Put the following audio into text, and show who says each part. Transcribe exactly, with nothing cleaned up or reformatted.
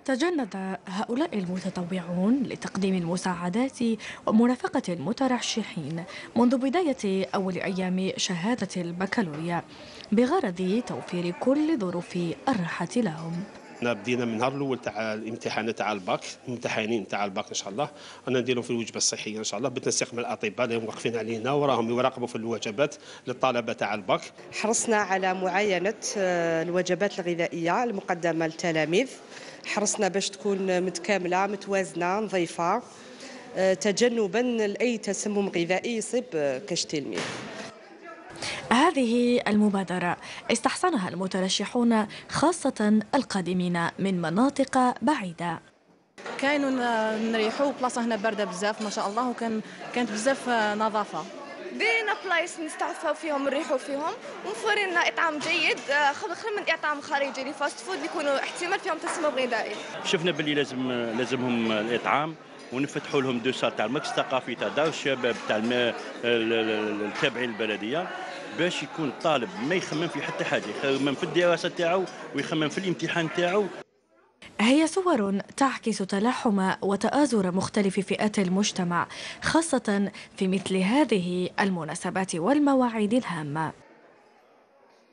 Speaker 1: تجند هؤلاء المتطوعون لتقديم المساعدات ومرافقة المترشحين منذ بداية أول أيام شهادة البكالوريا بغرض توفير كل ظروف الراحة لهم.
Speaker 2: احنا بدينا من النهار الاول تاع الامتحانات تاع الباك، الامتحانين تاع الباك ان شاء الله انا نديرهم في الوجبه الصحيه ان شاء الله بالتنسيق مع الاطباء اللي واقفين علينا وراهم يراقبوا في الوجبات للطلبه تاع الباك.
Speaker 3: حرصنا على معاينه آه، الوجبات الغذائيه المقدمه للتلاميذ، حرصنا باش تكون متكامله متوازنه نظيفه، آه، تجنبا لاي تسمم غذائي يصيب آه، كاش تلميذ.
Speaker 1: هذه المبادرة استحسنها المترشحون خاصة القادمين من مناطق بعيدة.
Speaker 4: كاينوا نريحوا بلاصه هنا بارده بزاف ما شاء الله، وكان كانت بزاف نظافه.
Speaker 5: دينا بلايص نستعفوا فيهم نريحوا فيهم وموفرين لنا اطعام جيد خير من اطعام خارجي لي فاست فود اللي يكونوا احتمال فيهم تسمم غذائي.
Speaker 6: شفنا باللي لازم لازمهم الاطعام ونفتحوا لهم دو سال تاع المركز الثقافي تاع دار الشباب تاع التابعين للبلديه باش يكون الطالب ما يخمم في حتى حاجه، يخمم في الدراسه تاعو ويخمم في الامتحان تاعو.
Speaker 1: هي صور تعكس تلاحم وتآزر مختلف فئات المجتمع خاصة في مثل هذه المناسبات والمواعيد الهامة.